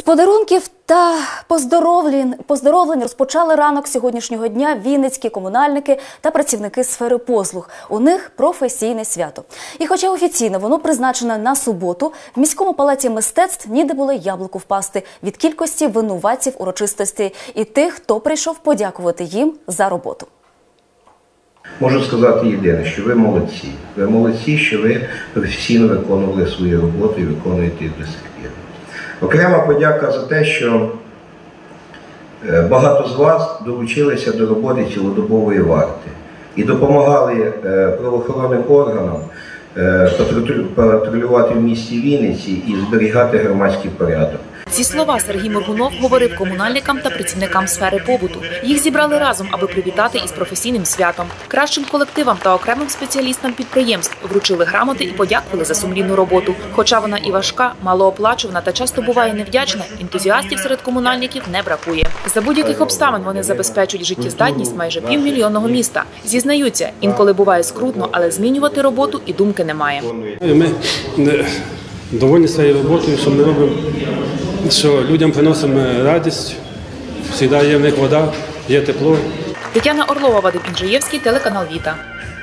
подарунків та поздоровлень розпочали ранок сьогоднішнього дня вінницькі комунальники та працівники сфери послуг. У них професійне свято. І хоча офіційно воно призначене на суботу, в міському палаці мистецтв ніде було яблуку впасти від кількості винуватців урочистості і тих, хто прийшов подякувати їм за роботу. Можу сказати єдине, що ви молодці. Ви молодці, що ви професійно виконували свою роботу і виконуєте їх до сих пір. Окрема подяка за те, що багато з вас долучилися до роботи цілодобової варти і допомагали правоохоронним органам патрулювати в місті Вінниці і зберігати громадський порядок. Ці слова Сергій Моргунов говорив комунальникам та працівникам сфери побуту. Їх зібрали разом, аби привітати із професійним святом. Кращим колективам та окремим спеціалістам підприємств вручили грамоти і подякували за сумлінну роботу. Хоча вона і важка, малооплачувана та часто буває невдячна, ентузіастів серед комунальників не бракує. За будь-яких обставин вони забезпечують життєздатність майже півмільйонного міста. Зізнаються, інколи буває скрутно, але змінювати роботу і думки немає. Ми довольні своєю роботою, що ми робимо, що людям приносимо радість, завжди є в них вода, є тепло. Тетяна Орлова, Вадим Інжиєвський, телеканал Віта.